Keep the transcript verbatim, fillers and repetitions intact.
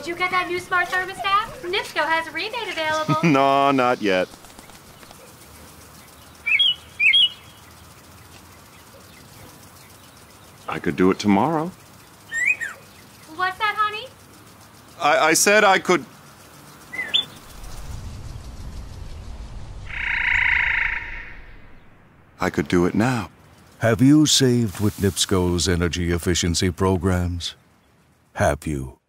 Did you get that new smart thermostat? Nipsco has a rebate available. No, not yet. I could do it tomorrow. What's that, honey? I, I said I could... I could do it now. Have you saved with Nipsco's energy efficiency programs? Have you?